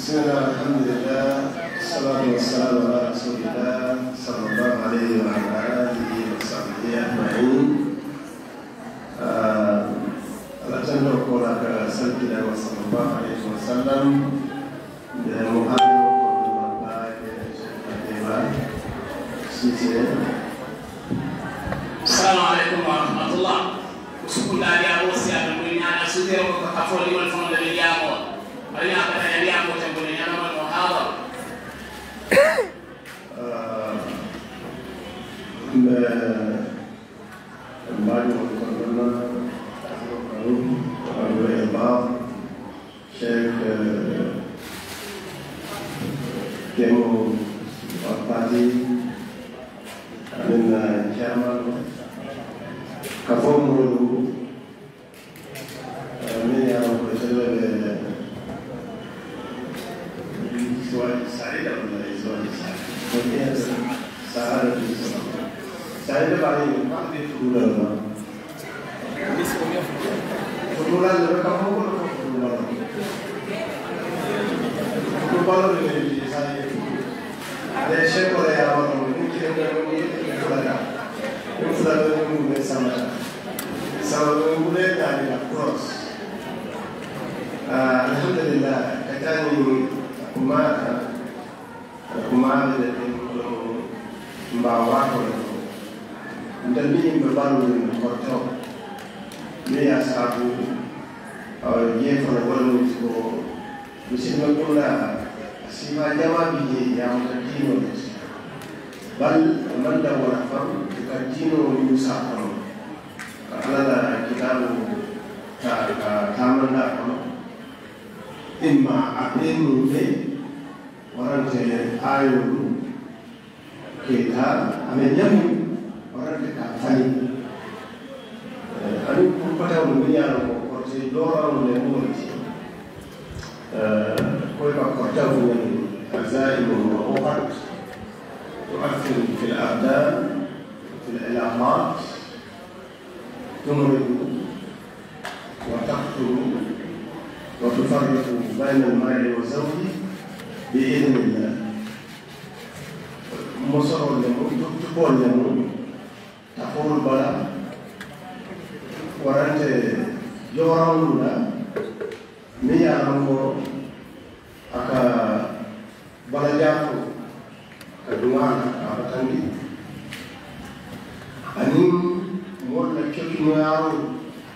بسم الله الحمد لله والصلاة والسلام على رسول الله صلى الله عليه وعلى آله وصحبه أجمعين. الأجنة وقولك سيدنا صلى الله عليه وسلم السلام عليكم ورحمة الله. وشكرا لله وسيا بنيا نسوتي وكفولي والفضل لله. مرينا كتير لله وتبنينا من المحاضرة. بعد ما قررنا الباب شيخ كيمو أربعي من كامل كفوم ولو من يوم كتير سؤال سعيد ولا سؤال سعيد؟ سعادة سعيد بعدين ما في فضول ولا فضول ولا كفوم ولا فضول ولا فضول ولا سعيد ada شيء ولا يا ولد ممكن ولا يمكن sama boleh tadi cross. Alhamdulillah katanya kumar dari membawa dan ini berbalu korto ini asabu ye kalau boleh itu mesti mengulang sifat jawab ini yang terkini bal manda warafam terkini musafir karena kita tamanda imma abinu orang je ayu kita amenyam orang kita tani anu pada dunia lo korsi dorang le multi koi pak korja punya azai muawat تؤثر في الأبدان في العلاقات تمرض وتقتل وتفرق بين المرء وزوجه بإذن الله. مصر تقول لهم تقول بلا ورانت يورانونا ميارانو أكا بلا جاكو kedua apa tadi? Ani mau nak mengaruh.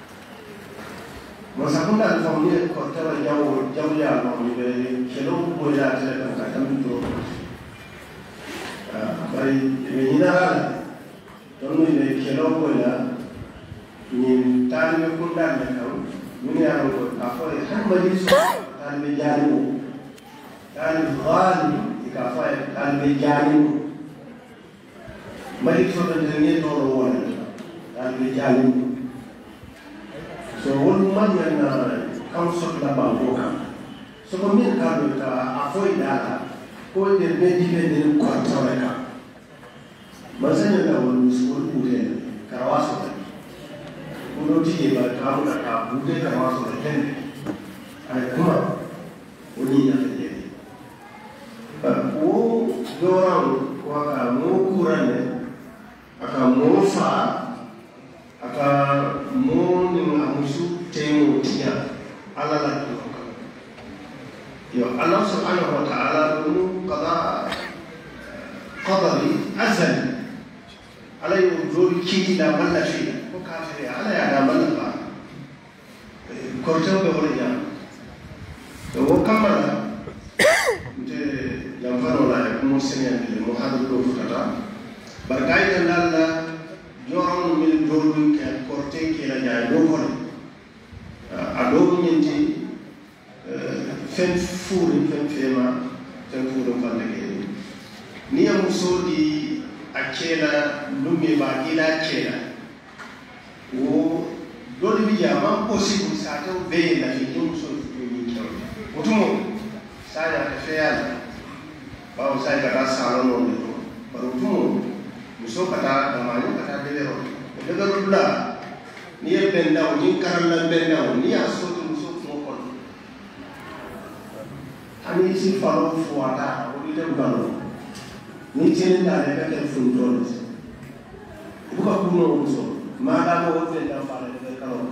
Masa pun dah family kota jauh ya, family dari kilo boleh ada macam itu. Bari ini dah, tahun ini kilo boleh. Ni tadi pun dah macam, ini yang apa? Hak majlis tadi jauh, tadi ghali. Kafai al-Mijani Malik Sodanjani Torowan al-Mijani so one man yang council na Bangkok so kami kalau kita avoid data kau dia medical dengan kuat mereka masanya dah orang sekolah budaya Karawaso tadi untuk dia berkamu nak budaya Karawaso tadi ada kuma uninya orang waka mau kurang aka mau fa aka mau ni amusu temu dia ala la yo Allah subhanahu wa ta'ala dulu qadari azal ala yujur kida malla fi ko kafiri ala ya da malla ba korto be wala to kamala yang farola muslimin di muhadab do futata barkay tan dalla joron min dolum ke korte ke la jaay do ko ado ñenti fen furi fen fema tan furu fande ke ni am sodi akela lumbe ba ila kela wo dole bi ya man possible sa to be la fi dum so ni ko otumo saya ke feyala bawo saya kata salon itu baru tuh musuh kata namanya kata dulu lah ni benda ni karena benda ni asal tu musuh mukon ani si falo fuata o ite bugalo ni chini da le ka funto buka kuno so mada mo wote da fala de kalo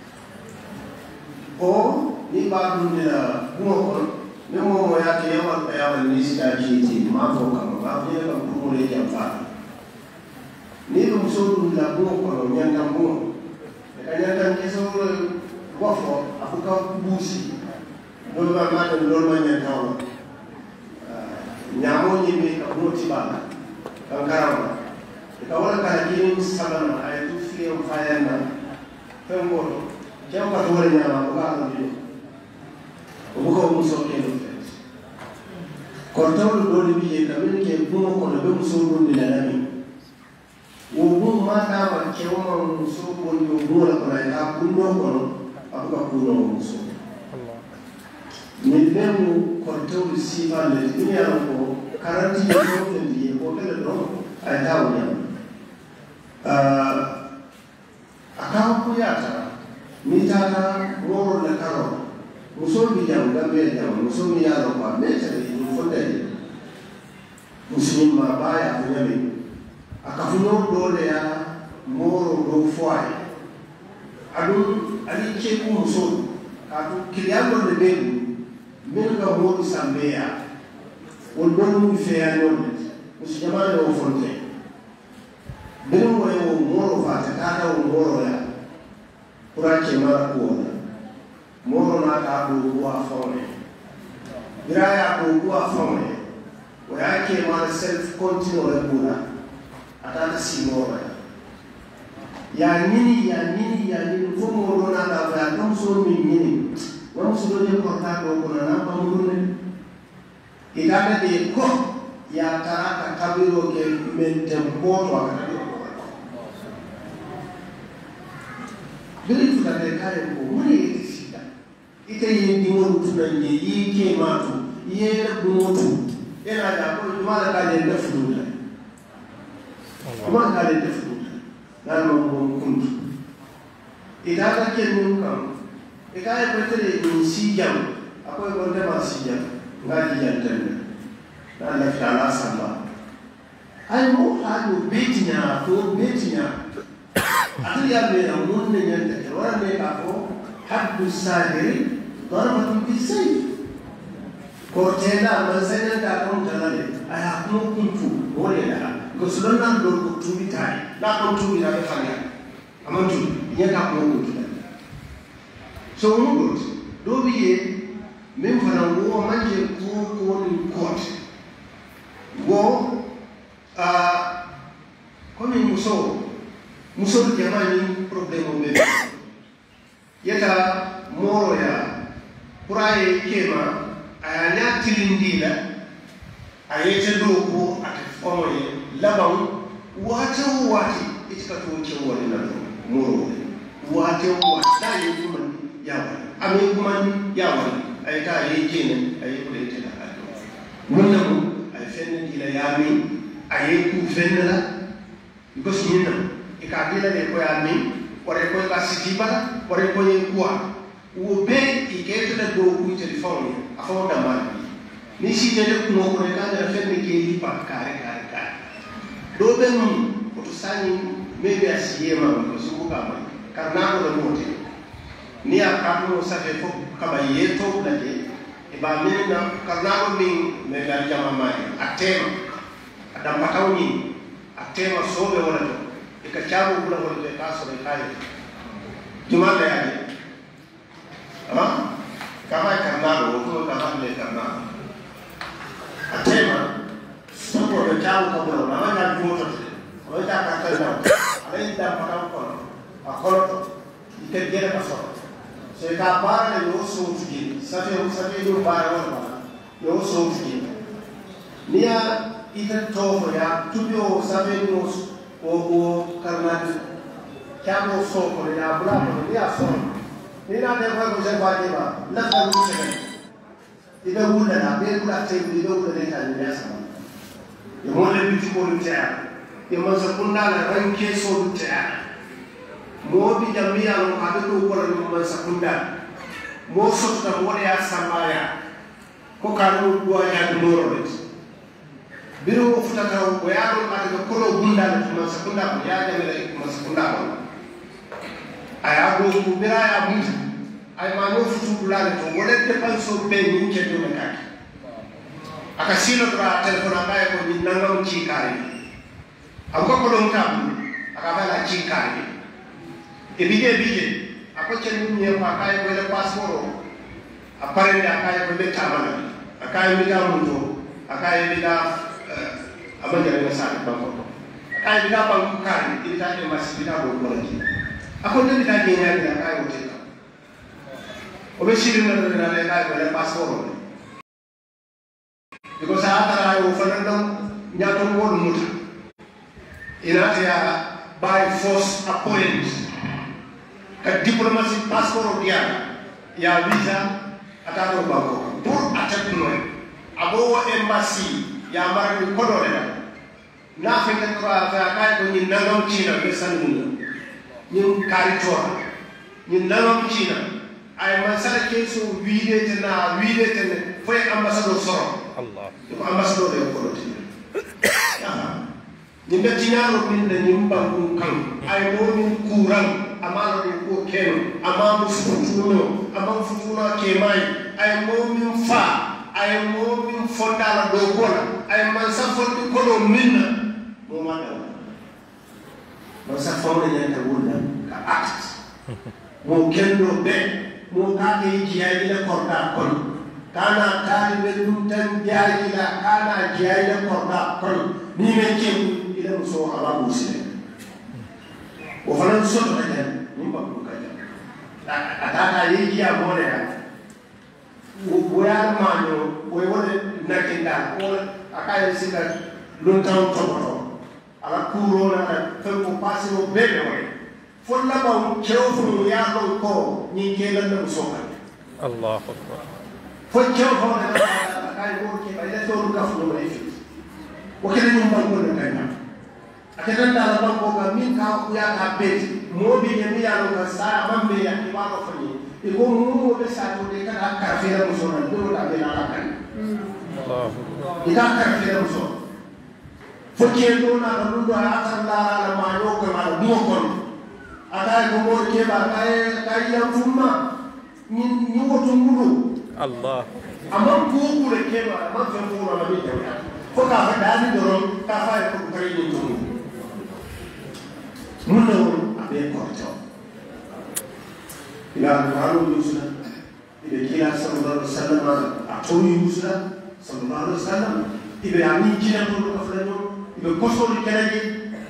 o ni ba dundira kuno ko ne mo ya ke yawa ni sta jiti ma fo kama ba je ka kuno le jam fa ni dum so dum la kuno ko nyanta kuno ka nyanta ke so wafo afuka busi dole ba ma dole ma nyanta wa nyamo nyime ka kuno tibala kan karama ka wala ka kini sabana ay tu fiye fayana fembo jam ka wala nyama ko ka ni ko muso ke do fet ko tawlu do bi ka min ke bumo ko be muso do ni lami wo bu mata wa ke wo muso ko ni wo la ko na ka bundo ko abu ka bundo muso ni lemu ko tawlu sifa le ni ya ko karanti ko ndi ko ke do ay tawo nyama akawa kuyata mitata moro na karo musomi jam gambe jam musomi yaro kwa metere ni fondeli musomi mabaya kunyame akafuno dole ya moro do foi adu ali cheku musomi katu kiliango de bebu menga moro sambea wondonu fea nonde musijamane o fondeli bino mo yo moro fata tata o moro ya pura ke mara ko moro na ta do wa fone biraya ko wa fone o ya ke mara self continue le pura atata si moro ya nini fo moro na ta ba tom so mi nini wa so do je ko ta ko na pa moro ne idana de ko ya taraka kabiro ke mentempo wa bili tukate kare ko mune ite sida ite yindi wonu tunanye yike matu yera bumotu ena da ko mala kale defuda mala kale defuda dan mo kuntu ida ka ke nun kam e kay petere ni sijam akoy ko de ma sijam ngadi yantende na la fala samba ay mo hadu betinya ko betinya أخي أبي أمون ينتهي ولا نيكافو حد الساهر ضربة بالسيف كورتينا من سنة تكون جلالي أيهكم كنتو ولا كسلنا دور كتوبي تاي لا كتوبي لا تفعلها أمانتو ينكافو كنتو so ngut do biye même fana wo manje ko ni court wo comme muso jamani problème be yeta moro ya puraye kema ayanya tilindila ayete do ko atfomoye labaw wati itika to ke woni na moro wati da yuman yawa ame kuman yawa ayta yekene ayekule tela ado wannan ay fenna dila yami ayeku fenna because yinna ikabila le ko ya min ore ko ka sikiba ore ko ye kwa wo be iketo da do ku telefone afo da mali ni si tele ko mo ko ka da fenne ke li pa kare do be mun ko to sani me be asiye ma ko su ka ma karna ko da mote ni aka ko sa fe ko ka ba ye to da ke e ba min na karna ko min me ga jama ma atema adam patawni atema sobe wala to ikachabu kula wale kaso na kai tumanda yake kama karnalo huko kama ile karnalo atema sapo ya chabu kabla na wana kumoto waweza akatana anaenda mpaka huko akolo ikegera kaso seka para le yoso tujini safi ndio para wala yoso tujini nia ita tofo ya tubio safi ndio o karnati kamo soko ya bulano ya son ina de ko je ba de ba la ka ni se ibe wula na be kula te ibe wula de ta ni ya sama e mo le bi ko ni ta e mo sa kunna la ranke so ta mo bi jamia no ka be ko ko la mo sa kunda mo so ta mo ya sama ya ko kanu duwa ya duro ret biro futata ko yaaro ata ko lo bundal to man sakunda ko ya jamela ko sakunda ko aya go ko bira ya bunta ay ma no futu bulale to wala depanso be ni ke do nakaki aka silo tra telephone aka ko ni nangam ci kari ako ko don kam aka bala ci kari e bije ako chen ni ko aka ko le passeport apare aka ko le tamana aka mi ga mundo aka mi ga abanja na sa banko aka mi ga banko kari ita e masibita bo ko lati ako de ta ni ya aka ko te o be shirin na le aka ko le passeport because atara yo fanandam nyato won muta inata ya by force appoint ka diplomacy passport ya visa ataro bako pour attaquer abo embassy ya mari kodore na fete ko afa kay ko ni nangam china be sanu ni karitora ni nangam china ay masala keso wiide tena foi ambassadeur soro Allah ko ambassadeur de ko loti ni betinaro min de ni mbangu kan ay mo min kuran amalo de ko keno amamu futuno amamu futuna ke mai ay mo min fa ay mo min fondala do gola ay man sa fondi ko do minna mo madaw man sa fawle nyanta wulla ka act mo kendo be mo ka ke jiya ila korda kon kana kali be dum tan jaari ila kana jiya ila korda kon ni men ke ila so ala musile o fanan so to tan ni ba ko ka ata yi jiya mo ne o ya manyo o wona nakinda o akaya sika luntan to ala kuro na fe ko pasino bebe o folla ba chewfu ya ko ni kelan na soka Allahu akbar fo chewfu na kai ko ke ba to ka fu no ifi o ke ni mba ko na kai na akatan da ba ko ga min ka ya ka bet mo bi ni ya no ka sa mambe ya ki ba ko fani e ko mo be sa to de ka ka fe na so na do da be na kan Allahu akbar ida ka fe na so fo ke do na do a san la ma yo ko ma mo ko ata ko mo ke ba kai ya fumma ni woto ngulu Allah amam ko ko le ke ba ma fe ko na mi te ko ka fa dani do ka fa ko kai ni to mun no abe ko to ila qalu yusna ila kila sallallahu alaihi wasallam atoni yusna sallallahu alaihi wasallam ibe ani kila ko ka fa no ibe ko so ni kalaji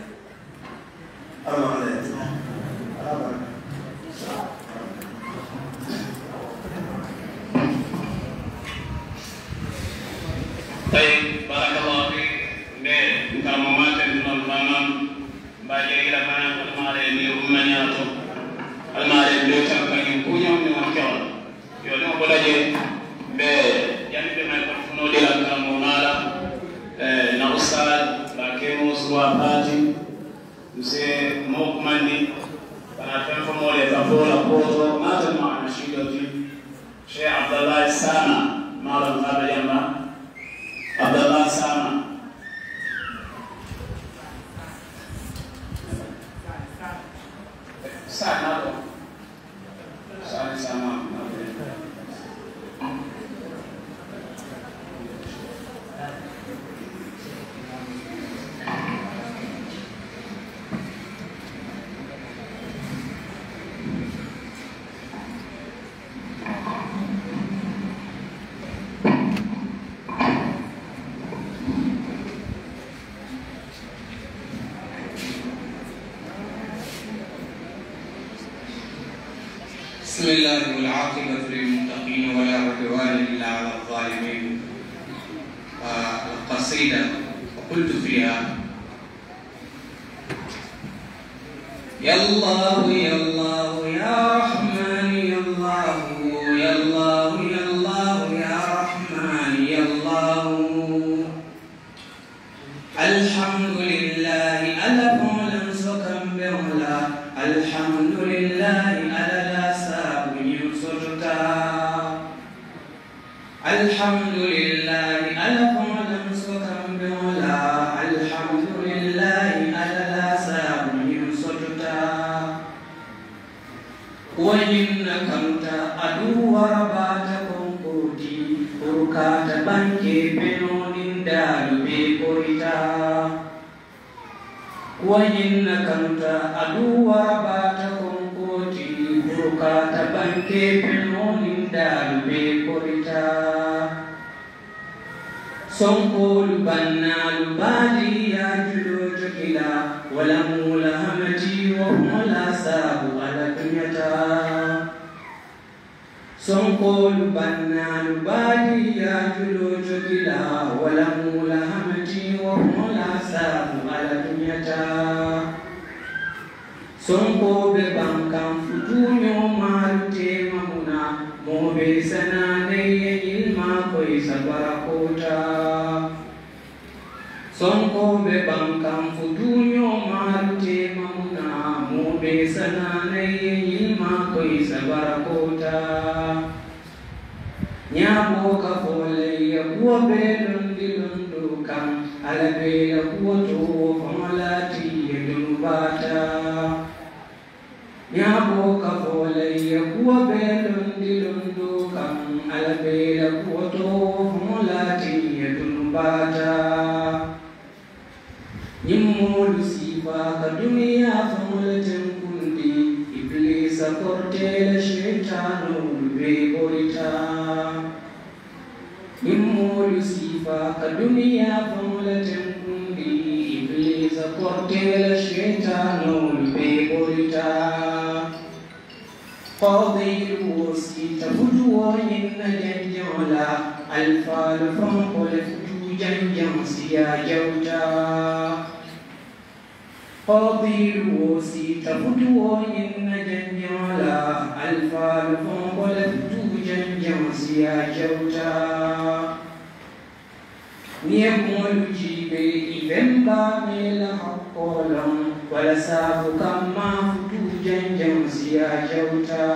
Allah alaihi طيب بارك الله فيك بكرامات الفنان باجي الى فنان المال ني امنياتو المال ني تاكاي كونيو ني وكيو يو نو بلاجي be yani be may ko funo dila kamo mala na ustad ba kemo suwa pati se mo kumandi ana tempo mole fa fola poto mata ma na shidoti Sheikh Abdullah Sana mala ngaba yamba Abdullah Sama Sana Sama بسم الله والعاقبة للمتقين ولا عدوان إلا على الظالمين. القصيدة وقلت فيها: يا الله يا الله يا رحمن يا الله يا الله يا الله يا رحمن يا الله الحمد لله ألف لم سكن برلا الحمد لله ألا الحمد لله ألكم لمسكم بولا الحمد لله ألا ساب من سجدا وإنكم تأدوا ورباتكم كوتي بركات بانكي بنون دال بكوريتا وإنكم تأدوا ورباتكم كوتي بركات بانكي بنون دال بكوريتا سنقول بنال بالي يا جلوج كلا ولمول همتي وهم لا سابوا على دنيتا سنقول بنال بالي يا جلوج كلا ولمول همتي وهم لا سابوا على دنيتا سنقول بانكم فتونيو مالتي مهنا موبي سناني ilma koi sabarakota sonko be bankam futunyo malte mamuna mobe sanane ilma koi sabarakota nyabo ka fole ya kuwa belundi lundukan alabe ya kuwa to famalati yedunubata nyabo ka fole ya kuwa belundi lundukan alabela kuoto mulati yedunubata nyimulu sifa ka dunia famulaten kundi iblisa kortela shetanu beborita nyimulu sifa ka dunia famulaten kundi iblisa kortela shetanu beborita قاضي الوصي تفجوا إن جنجولا الفال فنقل فجو جنجم سيا جوجا قاضي الوصي تفجوا إن جنجولا الفال فنقل فجو جنجم سيا جوجا نيمول جيبي إذن بامل حقولم ولا ساف كما فجو جنجم سيا جوتا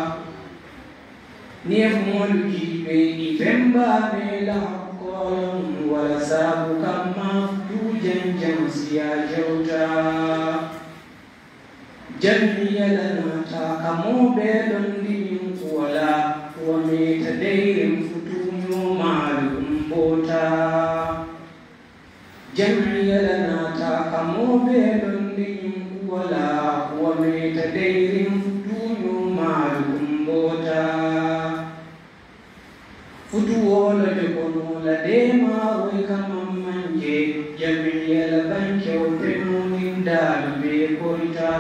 نيمول جيبي إذن بامل حقولم ولا ساف كما فجو جنجم سيا جوتا جميع لنا تاكمو بيلن دين ولا وميت دير فتونيو معلوم بوتا جميع لنا تاكمو بيلن دين ولا وميت دير فتونيو معلوم بوتا فتوو لجبنو لديما ويكمم منجي جميع لبنكي وفنون دال بيكورتا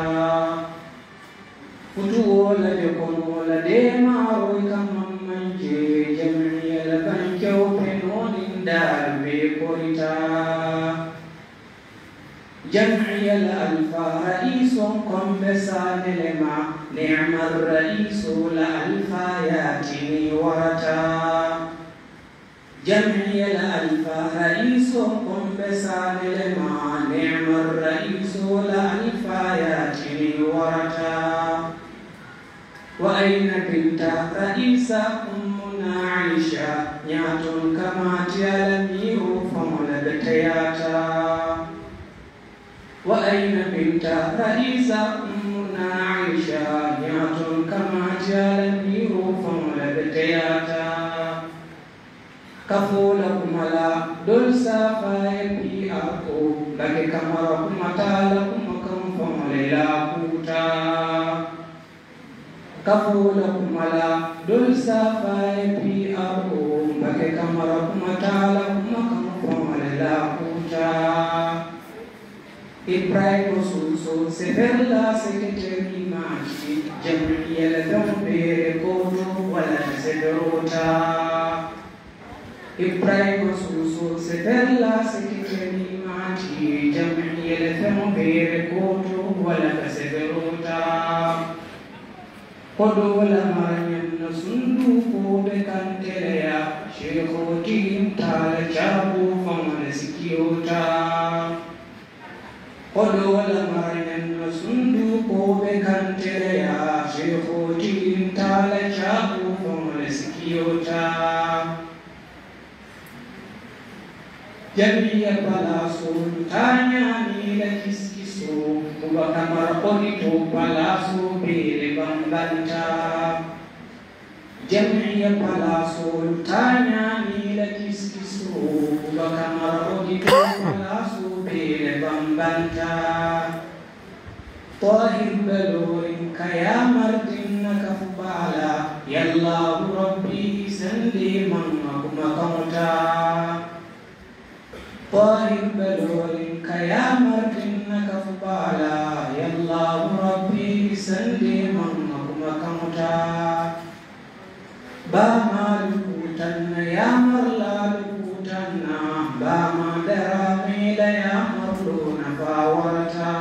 فتوو لجبنو لديما ويكمم منجي جميع لبنكي وفنون دال بيكورتا جمعي الألفا رئيس قم بسان لما نعم الرئيس لألفا ياتني ورتا جمعي الألفا رئيس قم بسان لما نعم الرئيس لألفا ياتني ورتا وأين بنت رئيس أمنا عائشة نياتون كما تيالمي فمولدتياتا وأين بنت رئيس أمنا عائشة نياتون كما تيالمي فمولدتياتا كفولكم على دول سافاي بي أكو لكي كمركم أتالكم كم فموليلا كوتا كفولكم على دول سافاي بي أكو لكي كمركم أتالكم كم فموليلا كوتا Ibrahim Suso Sevella Secretary Machi Jamia Lambe Koto Wala Sedorota Ibrahim Suso Sevella Secretary Machi Jamia Lambe Koto Wala Sedorota Kodo Wala Marian Sundu Kobe Cantelea Sheko Tim Tala Chabu Famana Sikiota Kodo wala marinan sundu kobe kanterea shekho tim tala chapu famale sikiota Jamiya palaso tanya ni la kiskiso Kuba kamar onito palaso bere bambanta Jamiya palaso tanya ni la kiskiso Kuba kamar onito palaso bere bambanta Tahir balorin kaya martin nakafubala Yallahu Rabbi sandi man makamta Tahir balorin kaya martin nakafubala Yallahu Rabbi sandi man makamta Ba malukutan ya marlalukutan Ba madarami la ya marluna fawarta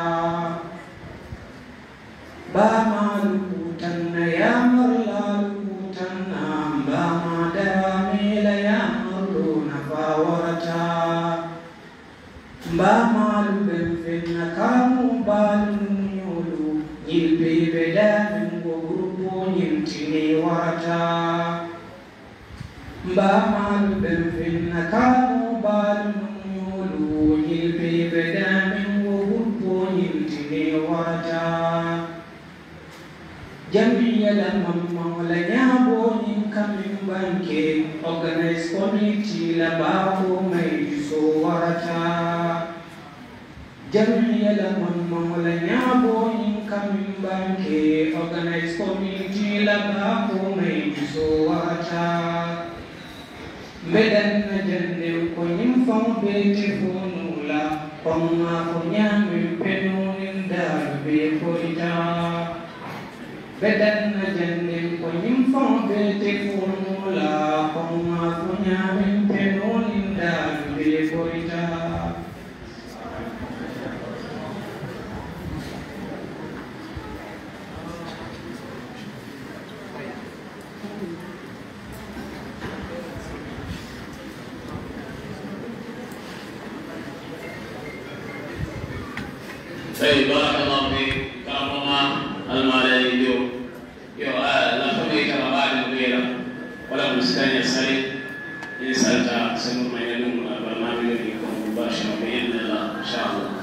Ba malukutan ya marlalukutan Ba madarami la ya marluna fawarta Ba malu benfina kamu balun yulu Yilbe beda mingo grupo yimtini warata Ba malu benfina kamu balun yulu Yilbe beda mingo grupo yimtini warata Jamiya la mamma la nyabo ni kamin banke Organize committee la babo may so warata Jamiya la mamma la nyabo ni kamin banke Organize committee la babo may so warata Medan na jande ko nyim fam bete fonula Pamma ko nyami penunin dar be porita Bedan na jandin ko nyimfong bete formula Kung ako nyamin penunin dahil boita Barakallahu fiik karamama almalay yo la famille karabani bera wala mskani sari ni salta sunu mayanu barnamij ni ko mubashara bi idnillah inshallah